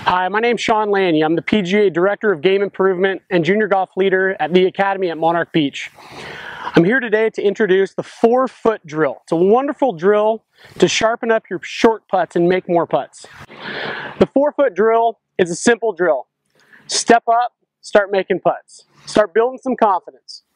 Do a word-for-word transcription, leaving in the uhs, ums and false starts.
Hi, my name's Sean Lanyi. I'm the P G A Director of Game Improvement and Junior Golf Leader at the Academy at Monarch Beach. I'm here today to introduce the four-foot drill. It's a wonderful drill to sharpen up your short putts and make more putts. The four-foot drill is a simple drill. Step up, start making putts. Start building some confidence.